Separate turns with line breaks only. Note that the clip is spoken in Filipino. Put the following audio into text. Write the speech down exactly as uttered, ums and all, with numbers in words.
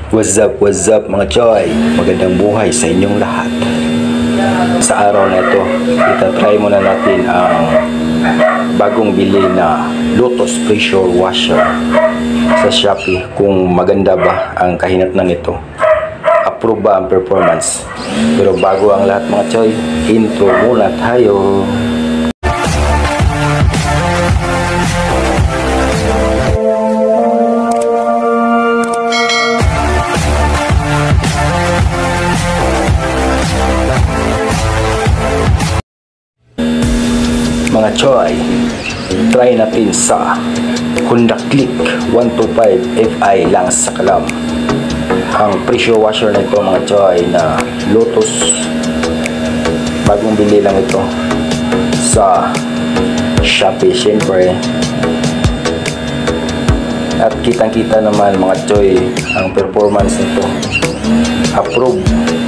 What's up, what's up mga choy? Magandang buhay sa inyong lahat. Sa araw na ito, itatry muna natin ang bagong bili na Lotus Pressure Washer sa Shopee. Kung maganda ba ang kahinatnan nito, approve ba ang performance. Pero bago ang lahat mga choy, intro muna tayo. Mga choy, try natin sa Honda Click one twenty-five F I lang sa kalam. Ang pressure washer na ito mga choy na Lotus, bagong bili lang ito sa Shopee syempre. At kitang kita naman mga choy ang performance nito. Approve